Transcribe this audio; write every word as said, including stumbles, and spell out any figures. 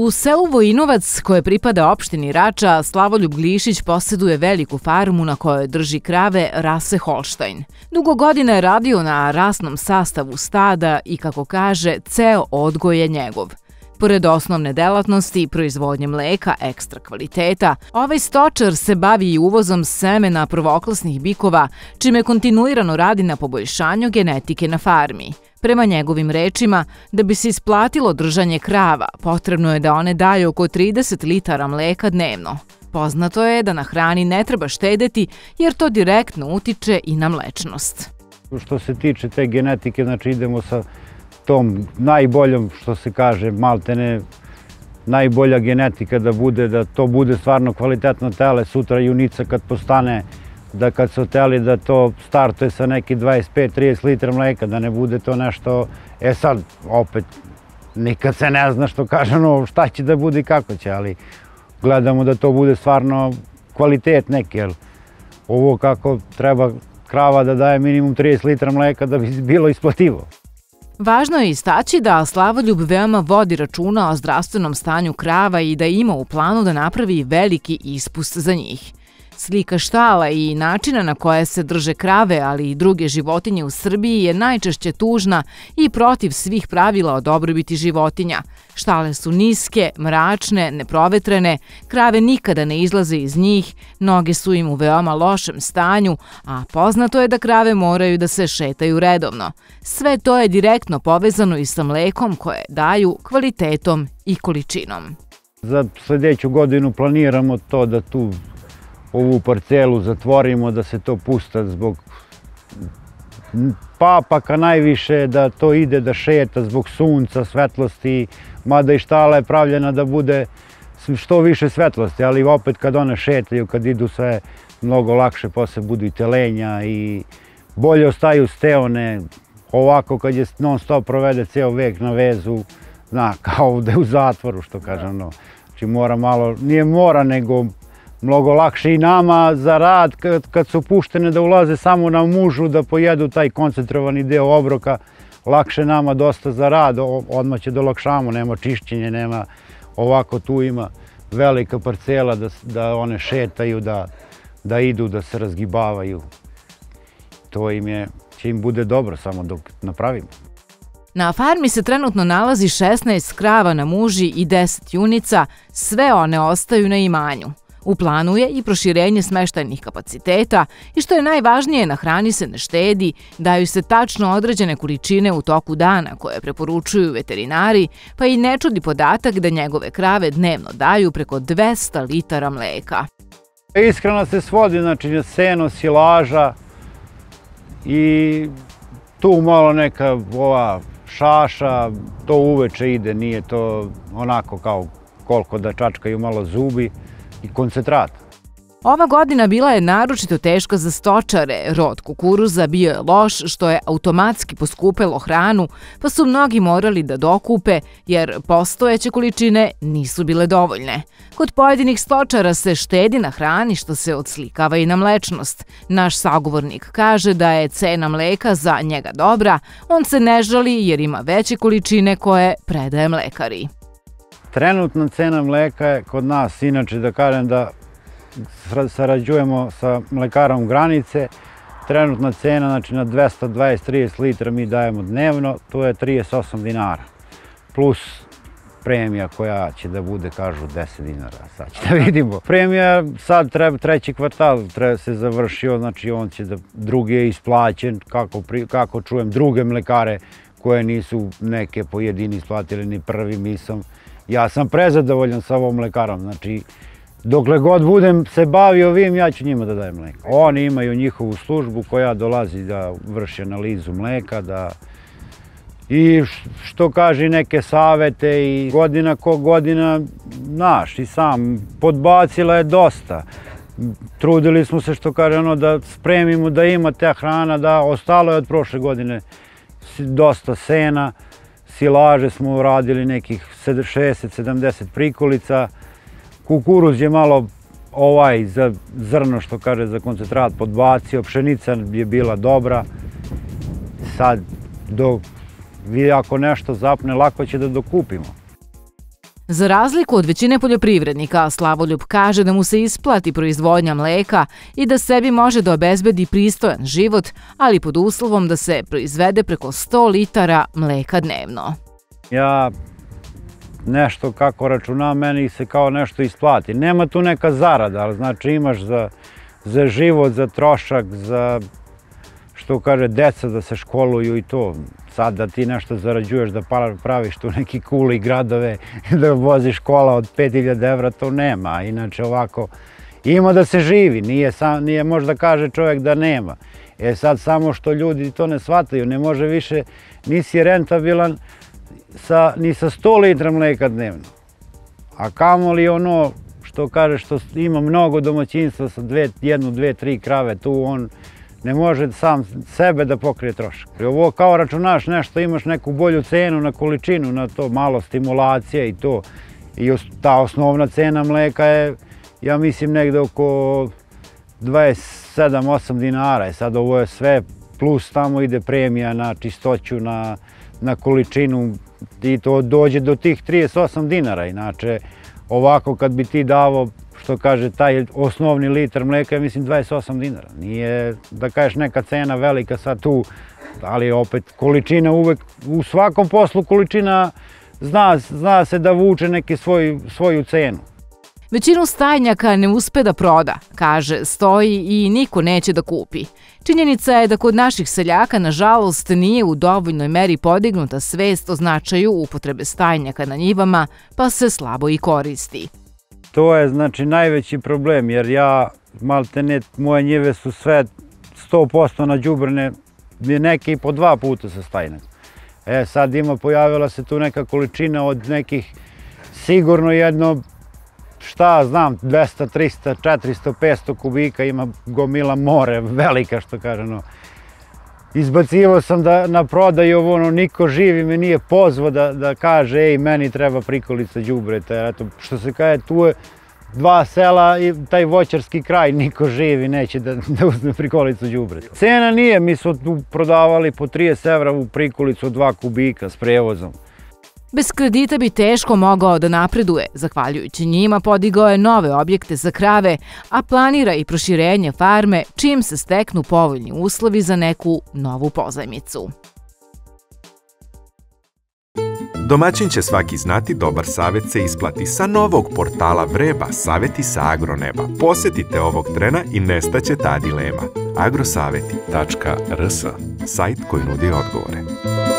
U selu Vojinovac, koje pripada opštini Rača, Slavoljub Glišić poseduje veliku farmu na kojoj drži krave rase Holštajn. Dugo godina je radio na rasnom sastavu stada i, kako kaže, ceo odgoj je njegov. Pored osnovne delatnosti i proizvodnje mleka ekstra kvaliteta, ovaj stočar se bavi i uvozom semena prvoklasnih bikova, čime kontinuirano radi na poboljšanju genetike na farmi. Prema njegovim rečima, da bi se isplatilo držanje krava, potrebno je da one daju oko trideset litara mleka dnevno. Poznato je da na hrani ne treba štedeti jer to direktno utiče i na mlečnost. Što se tiče te genetike, znači idemo sa tom najboljom, što se kaže, maltene najbolja genetika da bude, da to bude stvarno kvalitetno tele, sutra junica kad postane, da kad se oteli da to startuje sa neki dvadeset pet do trideset litara mleka, da ne bude to nešto, e sad, opet, nikad se ne zna što kaže, no šta će da bude i kako će, ali gledamo da to bude stvarno kvalitet neki, jer ovo kako treba krava da daje minimum trideset litara mleka da bi bilo isplativo. Važno je istaći da Slavoljub veoma vodi računa o zdravstvenom stanju krava i da ima u planu da napravi veliki ispust za njih. Slika štala i načina na koje se drže krave, ali i druge životinje u Srbiji je najčešće tužna i protiv svih pravila o dobrobiti životinja. Štale su niske, mračne, neprovetrene, krave nikada ne izlaze iz njih, noge su im u veoma lošem stanju, a poznato je da krave moraju da se šetaju redovno. Sve to je direktno povezano i sa mlekom koje daju kvalitetom i količinom. Za sljedeću godinu planiramo to da tu ovu parcelu zatvorimo, da se to pusta zbog papaka najviše, da to ide da šeta zbog sunca, svetlosti, mada i štala je pravljena da bude što više svetlosti, ali opet kad one šetaju, kad idu sve mnogo lakše, posle budu i telenja i bolje ostaju steone. Ovako kad je non stop provede ceo vek na vezu, zna, kao da je u zatvoru, što kažem, no. Znači mora malo, nije mora, nego mnogo lakše i nama za rad kad su puštene da ulaze samo na mužu da pojedu taj koncentrovani deo obroka, lakše nama dosta za rad, odmah će da olakšamo, nema čišćenje, nema, ovako tu ima velika parcela da one šetaju, da idu, da se razgibavaju. To im je, će im bude dobro samo dok napravimo. Na farmi se trenutno nalazi šesnaest krava na muži i deset junica, sve one ostaju na imanju. U planu je i proširenje smeštajnih kapaciteta i što je najvažnije, na hrani se ne štedi, daju se tačno određene količine u toku dana koje preporučuju veterinari, pa i ne čudi podatak da njegove krave dnevno daju preko dvesta litara mleka. Ishrana se svodi, znači seno, silaža i tu malo neka ova šaša, to uveče ide, nije to onako kao koliko da čačkaju malo zubi, i koncentrat. Ova godina bila je naročito teška za stočare. Rod kukuruza bio je loš, što je automatski poskupelo hranu, pa su mnogi morali da dokupe, jer postojeće količine nisu bile dovoljne. Kod pojedinih stočara se štedi na hrani, što se odslikava i na mlečnost. Naš sagovornik kaže da je cena mleka za njega dobra, on se ne žali jer ima veće količine koje predaje mlekari. Trenutna cena mleka je kod nas, inače da kažem da sarađujemo sa mlekarom Granice, trenutna cena, znači na dvesta dvadeset do trideset litara mi dajemo dnevno, to je trideset osam dinara, plus premija koja će da bude, kažu, deset dinara, sad će da vidimo. Premija sad treba, treći kvartal treba se završio, znači on će da, drugi je isplaćen, kako čujem druge mlekare koje nisu neke pojedini isplatili ni prvi, mislim. Ja sam prezadovoljan sa ovom mlekarom, znači dokle god budem se bavio ovim, ja ću njima da dajem mleko. Oni imaju njihovu službu koja dolazi da vrši analizu mleka, da i što kaže neke savete i godina ko godina, naš i sam, podbacila je dosta. Trudili smo se, što kaže, ono, da spremimo da ima te hrana, da ostalo je od prošle godine dosta sena, silaže smo uradili nekih šezdeset sedamdeset prikolica, kukuruz je malo ovaj za zrno, što kaže, za koncentrat podbacio, pšenica je bila dobra, sad, vi ako nešto zapne, lako će da dokupimo. Za razliku od većine poljoprivrednika, Slavoljub kaže da mu se isplati proizvodnja mleka i da sebi može da obezbedi pristojan život, ali pod uslovom da se proizvede preko sto litara mleka dnevno. Ja nešto kako računam, meni se kao nešto isplati. Nema tu neka zarada, ali znači imaš za, za život, za trošak, za što kaže deca da se školuju i to. Sad da ti nešto zarađuješ, da praviš tu neki kuli gradove, da voziš kola od pet hiljada evra, to nema. Inače ovako, ima da se živi, nije, sam, nije možda kaže čovjek da nema. E sad samo što ljudi to ne shvataju, ne može više, nisi rentabilan sa, ni sa sto litra mleka dnevno. A kamoli ono što kaže što ima mnogo domaćinstva sa dve, jednu, dve, tri krave, tu on ne može sam sebe da pokrije trošak. Ovo kao računaš nešto, imaš neku bolju cenu na količinu, na to malo stimulacije i to. I ta osnovna cena mleka je, ja mislim, negde oko dvadeset sedam do osam dinara. I sad ovo je sve, plus tamo ide premija na čistoću, na, na količinu i to dođe do tih trideset osam dinara. Inače, ovako kad bi ti davao, što kaže, taj osnovni litar mleka je, mislim, dvadeset osam dinara. Nije, da kažeš, neka cena velika sad tu, ali opet količina uvek, u svakom poslu količina zna, zna se da vuče neki svoj, svoju cenu. Većinu stajnjaka ne uspe da proda, kaže, stoji i niko neće da kupi. Činjenica je da kod naših seljaka, nažalost, nije u dovoljnoj meri podignuta svest o značaju upotrebe stajnjaka na njivama, pa se slabo i koristi. To je, znači, najveći problem, jer ja, maltene, moje njive su sve sto posto nađubrene, neke i po dva puta sa stajnjaka. E, sad ima, pojavila se tu neka količina od nekih, sigurno jedno, šta znam, dvesta, trista, četiristo, petsto kubika, ima gomila more, velika, što kaže, no. Izbacivao sam da na prodaju ovo, ono, niko živi me nije pozvao da, da kaže, ej, meni treba prikolica đubreta. Eto, što se kaže, tu je dva sela i taj voćarski kraj, niko živi neće da, da uzme prikolicu đubreta. Cena nije, mi smo tu prodavali po trideset evra u prikolicu od dva kubika s prevozom. Bez kredita bi teško mogao da napreduje. Zahvaljujući njima podigao je nove objekte za krave, a planira i proširenje farme čim se steknu povoljni uslovi za neku novu pozajmicu. Domaćin će svaki znati, dobar savjet se isplati. Sa novog portala Vreba, savjeti sa agroneba. Posjetite ovog trena i nestaće ta dilema. agrosaveti tačka rs, sajt koji nudi odgovore.